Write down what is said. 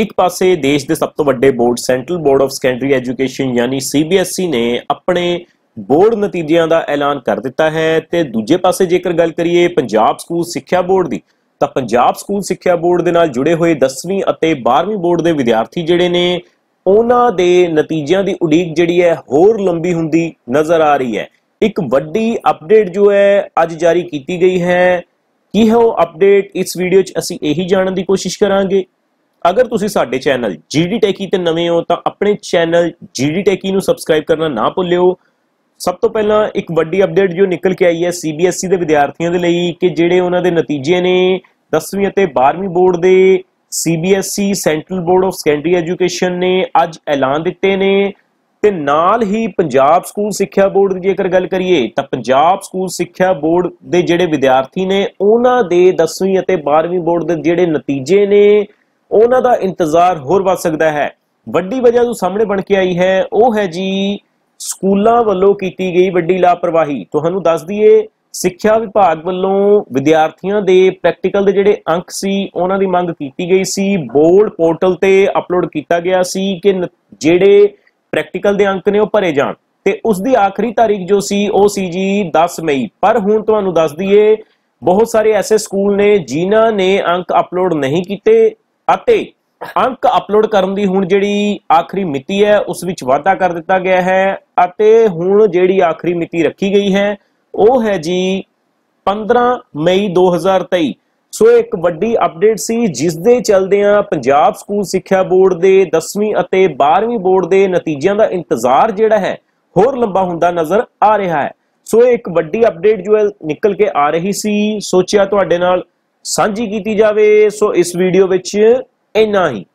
एक पासे देश के सब तो वड्डे board central board of secondary education यानी CBSE ने अपने बोर्ड नतीजों का ऐलान कर दिता है ते दूजे पासे जेकर गल करिए पंजाब स्कूल सिक्ख्या बोर्ड की तो पंजाब स्कूल सिक्ख्या बोर्ड के नाल जुड़े हुए 10वीं और 12वीं बोर्ड के विद्यार्थी जिहड़े ने उन्हां दे नतीजों की उड़ीक जिहड़ी है होर लंबी हुंदी नज़र आ रही है। एक वड्डी अपडेट जो है अज जारी की गई है की है वो अपडेट इस वीडियो च असीं यही जानने की कोशिश करांगे। अगर तुसीं साडे चैनल GD Techie ते नवे हो तो अपने चैनल GD Techie नूं सबसक्राइब करना ना भुल्लिओ। सब तो पहला एक वड्डी अपडेट जो निकल के आई है CBSE के विद्यार्थियों के लिए कि जिहड़े उन्हां दे नतीजे ने 10वीं और 12वीं बोर्ड के CBSE central board of secondary education ने अज ऐलान दिते ने ते नाल ही पंजाब स्कूल सिक्ख्या बोर्ड की जेकर गल करिए तो पंजाब स्कूल सिक्ख्या बोर्ड के जिहड़े विद्यार्थी ने उन्हां दे 10वीं और 12वीं बोर्ड के जिहड़े नतीजे ने उन्हां दा इंतजार होर वध सकता है। वड्डी वजह जो सामने बन के आई है वह है जी स्कूलों वालों की गई वड्डी लापरवाही। तुहानूं दस दईए सिक्ख्या विभाग वालों विद्यार्थियों के प्रैक्टिकल के जिहड़े अंक सी उन्हां दी मंग की गई सी, बोर्ड पोर्टल ते अपलोड किया गया सी कि जिहड़े प्रैक्टिकल के अंक ने वो भरे जाण ते उसकी आखिरी तारीख जो सी वो सी जी 10 मई। पर हुण तुहानूं दस दईए बहुत सारे ऐसे स्कूल ने जिन्हां ने अंक अपलोड नहीं किए अते अंक अपलोड करन दी हुण जिहड़ी आखिरी मिति है उस विच वाधा कर दिता गया है अते हुण जिहड़ी आखिरी मिति रखी गई है वह है जी 15 मई 2023। सो एक वड्डी अपडेट सी जिस दे चलदियां पंजाब स्कूल सिक्ख्या बोर्ड के 10वीं अते 12वीं बोर्ड के नतीजों का इंतजार जिहड़ा है होर लंबा हुंदा नज़र आ रहा है। सो एक वड्डी अपडेट जो है निकल के आ रही सी, सोचिया तुहाडे नाल सांझी की जावे। सो इस वीडियो विच इन्ना ही।